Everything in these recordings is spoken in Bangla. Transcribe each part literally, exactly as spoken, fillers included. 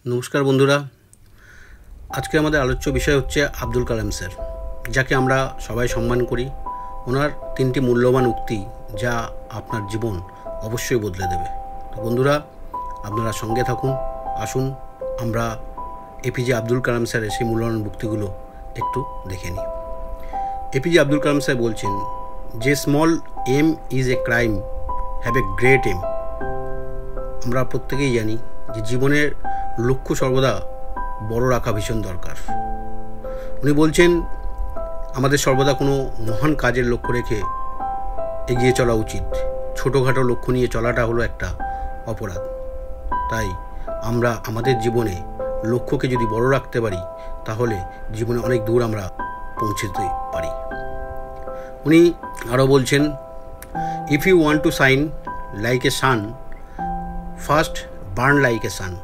নমস্কার বন্ধুরা, আজকে আমাদের আলোচ্য বিষয় হচ্ছে আব্দুল কালাম স্যার, যাকে আমরা সবাই সম্মান করি। ওনার তিনটি মূল্যবান উক্তি যা আপনার জীবন অবশ্যই বদলে দেবে। তো বন্ধুরা, আপনারা সঙ্গে থাকুন। আসুন আমরা এপিজে আব্দুল কালাম স্যারের সেই মূল্যবান উক্তিগুলো একটু দেখে নিই। এপিজে আব্দুল কালাম স্যার বলছেন যে small aim is a crime, have a great aim. আমরা প্রত্যেকেই জানি যে জীবনের লক্ষ্য সর্বদা বড় রাখা ভীষণ দরকার। উনি বলছেন আমাদের সর্বদা কোনো মহান কাজের লক্ষ্য রেখে এগিয়ে চলা উচিত। ছোটোখাটো লক্ষ্য নিয়ে চলাটা হলো একটা অপরাধ। তাই আমরা আমাদের জীবনে লক্ষ্যকে যদি বড় রাখতে পারি তাহলে জীবনে অনেক দূর আমরা পৌঁছতে পারি। উনি আরও বলছেন, if you want to shine like a sun, first burn like a sun.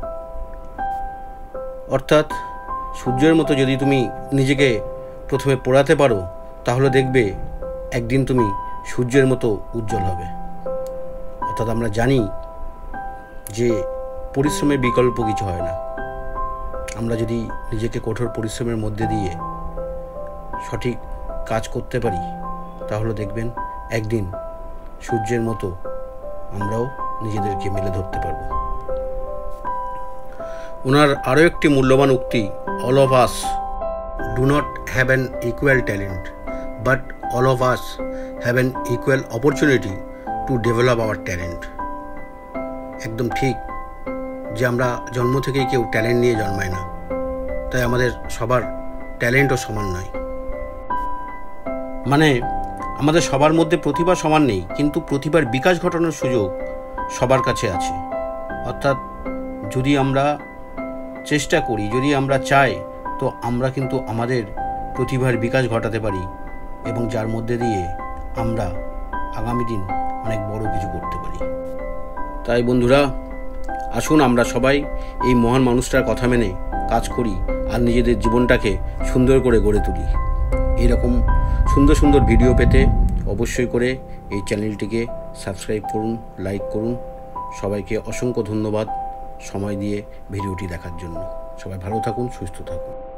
অর্থাৎ সূর্যের মতো যদি তুমি নিজেকে প্রথমে পোড়াতে পারো তাহলে দেখবে একদিন তুমি সূর্যের মতো উজ্জ্বল হবে। অর্থাৎ আমরা জানি যে পরিশ্রমের বিকল্প কিছু হয় না। আমরা যদি নিজেকে কঠোর পরিশ্রমের মধ্যে দিয়ে সঠিক কাজ করতে পারি তাহলে দেখবেন একদিন সূর্যের মতো আমরাও নিজেদেরকে মেলে ধরতে পারবো। ওনার আরও একটি মূল্যবান উক্তি, all of us do not have an equal talent, but all of us have an equal opportunity to develop our talent. একদম ঠিক যে আমরা জন্ম থেকেই কেউ ট্যালেন্ট নিয়ে জন্মায় না, তাই আমাদের সবার ট্যালেন্টও সমান নয়। মানে আমাদের সবার মধ্যে প্রতিভা সমান নেই, কিন্তু প্রতিভার বিকাশ ঘটানোর সুযোগ সবার কাছে আছে। অর্থাৎ যদি আমরা চেষ্টা করি, যদি আমরা চাই, তো আমরা কিন্তু আমাদের প্রতিভার বিকাশ ঘটাতে পারি এবং যার মধ্যে দিয়ে আমরা আগামী দিন অনেক বড় কিছু করতে পারি। তাই বন্ধুরা, আসুন আমরা সবাই এই মহান মানুষটার কথা মেনে কাজ করি আর নিজেদের জীবনটাকে সুন্দর করে গড়ে তুলি। এইরকম সুন্দর সুন্দর ভিডিও পেতে অবশ্যই করে এই চ্যানেলটিকে সাবস্ক্রাইব করুন, লাইক করুন। সবাইকে অসংখ্য ধন্যবাদ সময় দিয়ে ভিডিওটি দেখার জন্য। সবাই ভালো থাকুন, সুস্থ থাকুন।